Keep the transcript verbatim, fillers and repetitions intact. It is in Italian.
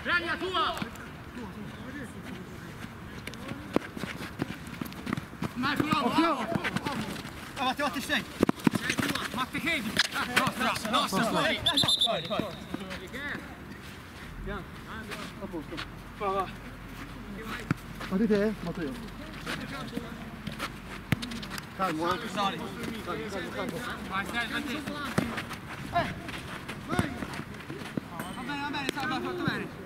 Regna tua! Marco, bravo! Avanti, avanti, stai! Matte Kedi! Nostra, nostra, fuori! Fuori, fuori! Bianco! A posto! Va, va! Fate te? Fatto io! Calmo, eh! Sali! Calmo, calmo, calmo! Vai, stai, vai! Eh! Vai! Va bene, va bene, sta fatto bene!